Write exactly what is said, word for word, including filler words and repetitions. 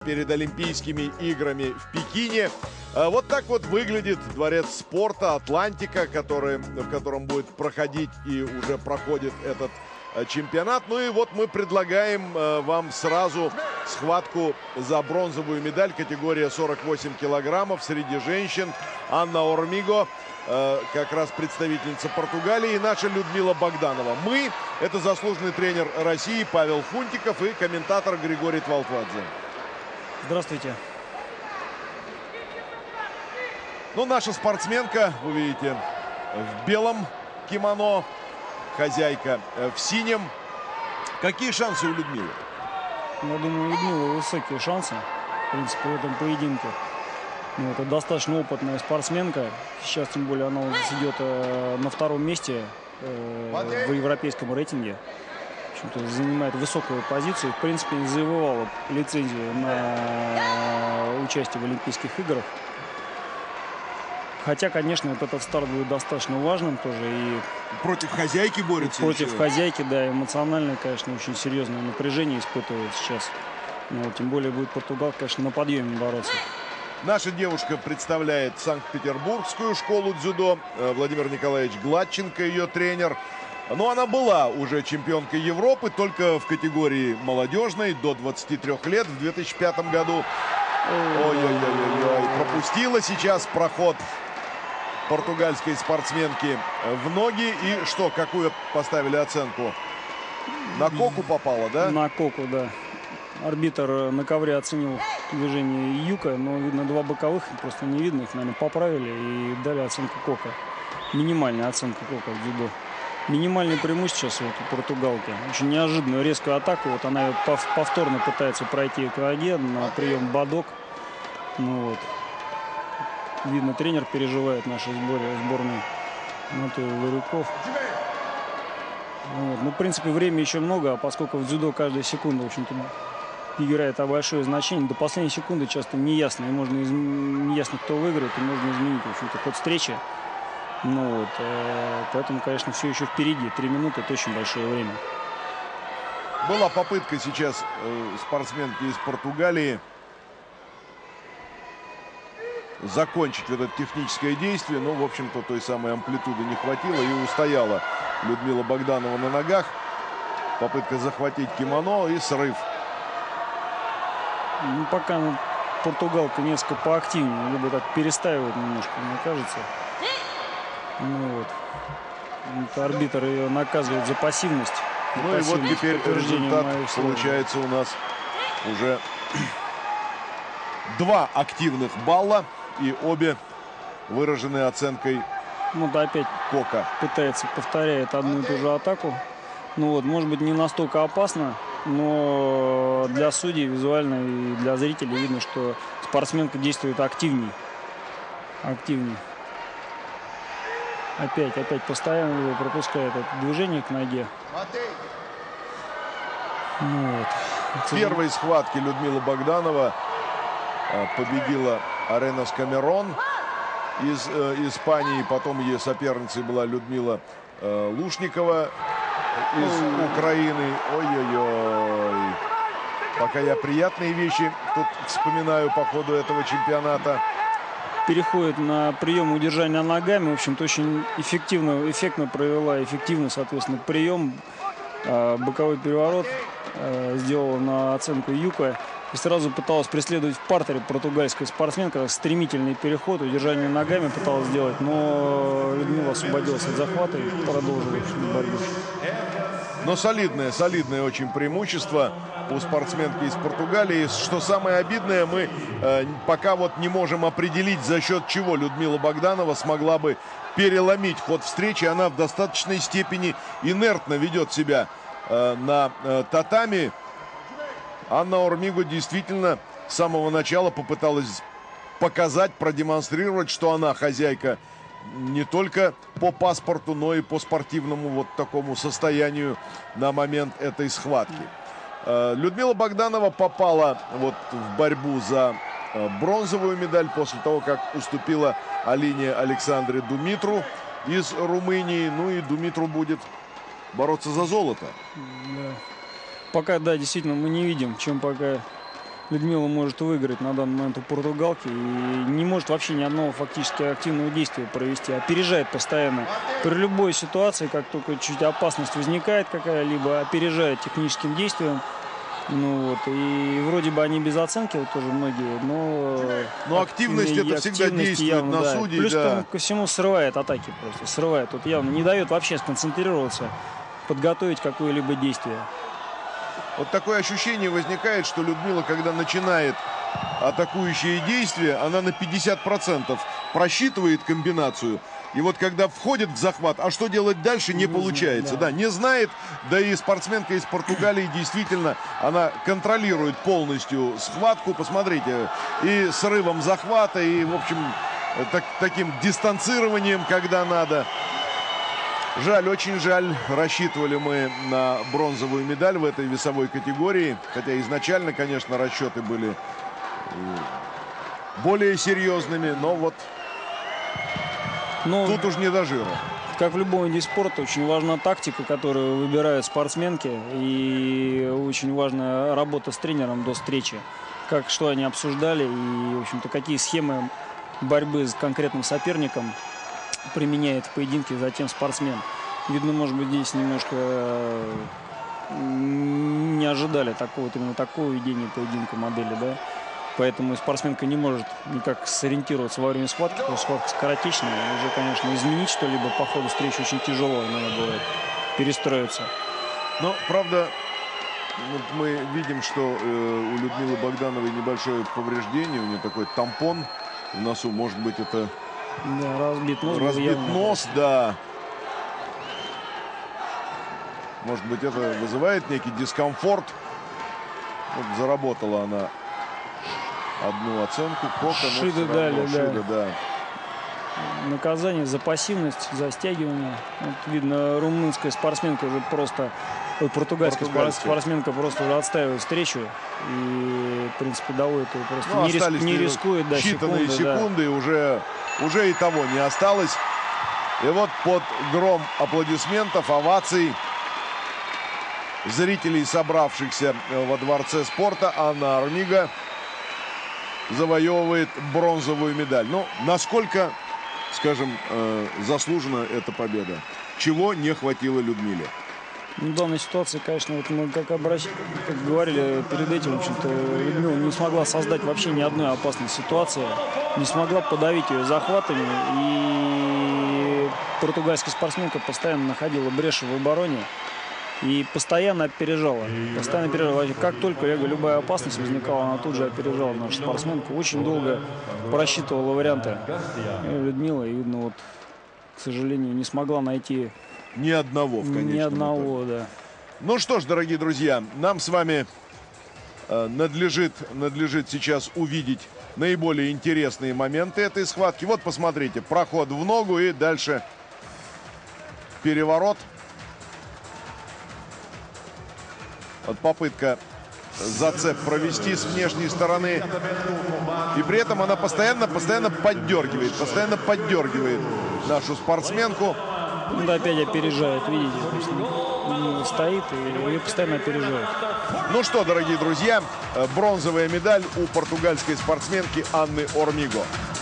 перед Олимпийскими играми в Пекине. Вот так вот выглядит дворец спорта «Атлантика», который, в котором будет проходить и уже проходит этот чемпионат. Ну и вот мы предлагаем вам сразу схватку за бронзовую медаль, категория сорок восемь килограммов среди женщин. Анна Ормиго, как раз представительница Португалии, и наша Людмила Богданова. Мы — это заслуженный тренер России Павел Фунтиков и комментатор Григорий Твалтвадзе. Здравствуйте. Ну, наша спортсменка, вы видите, в белом кимоно, хозяйка в синем. Какие шансы у Людмилы? Я думаю, у Людмилы высокие шансы, в принципе, в этом поединке. Ну, это достаточно опытная спортсменка. Сейчас, тем более, она идет э, на втором месте э, в европейском рейтинге. В общем-то, занимает высокую позицию. В принципе, завоевала лицензию на участие в Олимпийских играх. Хотя, конечно, вот этот старт будет достаточно важным тоже. И против хозяйки борется? Против еще. хозяйки, да. Эмоционально, конечно, очень серьезное напряжение испытывает сейчас. Но, тем более будет Португал, конечно, на подъеме бороться. Наша девушка представляет Санкт-Петербургскую школу дзюдо. Владимир Николаевич Гладченко, ее тренер. Но она была уже чемпионкой Европы, только в категории молодежной, до двадцати трёх лет, в две тысячи пятом году. Ой-ой-ой-ой, пропустила сейчас проход португальской спортсменки в ноги. И что, какую поставили оценку? На коку попала, да? На коку, да. Арбитр на ковре оценил движение Юка, но, видно, два боковых, просто не видно, их, наверное, поправили и дали оценку кока. Минимальная оценка кока в дзюдо. Минимальное преимущество сейчас вот у португалки. Очень неожиданную резкую атаку. Вот она повторно пытается пройти к ноге на прием бадок. Ну вот. Видно, тренер переживает нашей сборе, сборной Матео Варюков. Вот. Ну, в принципе, времени еще много, а поскольку в дзюдо каждая секунда, в общем-то, играет большое значение, до последней секунды часто неясно, и можно из... неясно, кто выиграет, и можно изменить, в общем-то, ход встречи. Ну вот, э, поэтому, конечно, все еще впереди. Три минуты – это очень большое время. Была попытка сейчас э, спортсменки из Португалии закончить вот это техническое действие, но, в общем-то, той самой амплитуды не хватило, и устояла Людмила Богданова на ногах. Попытка захватить кимоно и срыв. Ну, пока ну, португалка несколько поактивнее, либо так перестаивает немножко, мне кажется. Ну вот. Это арбитр ее наказывает за пассивность. За ну пассивность, и вот теперь результат получается у нас уже два активных балла, и обе выражены оценкой ну, да, опять кока. Пытается, повторяет одну и ту же атаку. Ну вот, может быть, не настолько опасно, но для судей визуально и для зрителей видно, что спортсменка действует активней. Активней. Опять, опять постоянно его пропускает это движение к ноге. Ну, вот. В первой схватке Людмила Богданова победила Аренас Камерон из э, Испании. Потом ее соперницей была Людмила э, Лушникова из Украины. Ой-ой-ой. Пока я приятные вещи тут вспоминаю по ходу этого чемпионата. Переходит на прием удержания ногами. В общем-то, очень эффективно, эффектно провела, эффективно, соответственно, прием. Боковой переворот сделала на оценку Юка. И сразу пыталась преследовать в партере португальская спортсменка. Стремительный переход, удержание ногами пыталась сделать. Но Людмила освободилась от захвата и продолжила борьбу. Но солидное, солидное очень преимущество у спортсменки из Португалии. Что самое обидное, мы э, пока вот не можем определить, за счет чего Людмила Богданова смогла бы переломить ход встречи. Она в достаточной степени инертно ведет себя э, на э, татами. Анна Ормиго действительно с самого начала попыталась показать, продемонстрировать, что она хозяйка не только по паспорту, но и по спортивному вот такому состоянию на момент этой схватки. Людмила Богданова попала вот в борьбу за бронзовую медаль после того, как уступила Алине Александре Думитру из Румынии. Ну и Думитру будет бороться за золото. Да. Пока, да, действительно, мы не видим, чем пока Людмила может выиграть на данный момент у португалки и не может вообще ни одного фактически активного действия провести. Опережает постоянно. При любой ситуации, как только чуть опасность возникает какая-либо, опережает техническим действием. Ну вот, и вроде бы они без оценки, вот тоже многие, но... Но активность это всегда действует явно, на да. судей, Плюс да. ко всему срывает атаки просто, срывает. Вот явно не дает вообще сконцентрироваться, подготовить какое-либо действие. Вот такое ощущение возникает, что Людмила, когда начинает атакующие действия, она на пятьдесят процентов просчитывает комбинацию. И вот когда входит в захват, а что делать дальше, не, не получается. Знает, да. да, не знает. Да и спортсменка из Португалии действительно, она контролирует полностью схватку. Посмотрите, и срывом захвата, и, в общем, так, таким дистанцированием, когда надо. Жаль, очень жаль. Рассчитывали мы на бронзовую медаль в этой весовой категории. Хотя изначально, конечно, расчеты были более серьезными. Но вот но, тут уж не до жира. Как в любом виде спорта, очень важна тактика, которую выбирают спортсменки. И очень важна работа с тренером до встречи. Как, что они обсуждали и, в общем-то, какие схемы борьбы с конкретным соперником применяет в поединке затем спортсмен. Видно, может быть, здесь немножко не ожидали такого, вот именно такого ведения поединка модели, да. Поэтому спортсменка не может никак сориентироваться во время схватки, потому что схватка скоротечная. Уже, конечно, изменить что-либо по ходу встречи очень тяжело, надо бывает перестроиться. Но, правда, вот мы видим, что э, у Людмилы Богдановой небольшое повреждение, у нее такой тампон в носу, может быть, это... Да, разбит нос. Разбит нос, да. Может быть, это вызывает некий дискомфорт. Вот заработала она одну оценку. Кока, Шида дали, Шида, да. Наказание за пассивность, за стягивание. Вот видно, румынская спортсменка уже просто... Вот португальская, португальская спортсменка просто уже отстаивает встречу. И, в принципе, доводит ее просто. Ну, не, риск, не рискует, да, считанные секунды. секунды, Да. уже, уже и того не осталось. И вот под гром аплодисментов, оваций зрителей, собравшихся во Дворце спорта, Анна Ормиго завоевывает бронзовую медаль. Ну, насколько, скажем, заслужена эта победа? Чего не хватило Людмиле? Ну, в данной ситуации, конечно, вот мы как, обращ... как говорили перед этим, в общем-то, Людмила не смогла создать вообще ни одной опасной ситуации, не смогла подавить ее захватами, и португальская спортсменка постоянно находила бреши в обороне и постоянно опережала. Постоянно опережала. Как только, я говорю, любая опасность возникала, она тут же опережала нашу спортсменку. Очень долго просчитывала варианты Людмила, и, видно, вот, к сожалению, не смогла найти ни одного в конечном Ни одного, итоге. Да. Ну что ж, дорогие друзья, нам с вами э, надлежит, надлежит сейчас увидеть наиболее интересные моменты этой схватки. Вот, посмотрите, проход в ногу и дальше переворот. Вот попытка зацеп провести с внешней стороны. И при этом она постоянно, постоянно поддергивает, постоянно поддергивает нашу спортсменку. Ну, да, опять опережает, видите, стоит и ее постоянно опережает. Ну что, дорогие друзья, бронзовая медаль у португальской спортсменки Анны Ормиго.